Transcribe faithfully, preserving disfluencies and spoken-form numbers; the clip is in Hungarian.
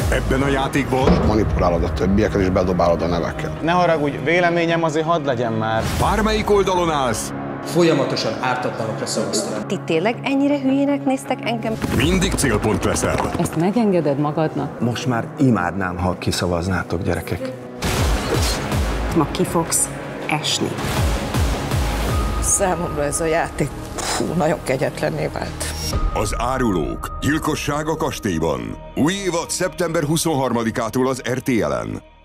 Ebben a játékban manipulálod a többieket és bedobálod a nevekkel. Ne haragudj, véleményem azért hadd legyen már. Bármelyik oldalon állsz, folyamatosan ártatlanokra szavaztanak. Ti tényleg ennyire hülyének néztek engem? mindig célpont leszel. Ezt megengeded magadnak? Most már imádnám, ha kiszavaznátok, gyerekek. Ma ki fogsz esni. Számomra ez a játék fú, nagyon kegyetlenné vált. Az árulók. Gyilkosság a kastélyban. Új évad szeptember huszonharmadikától az er té el-en.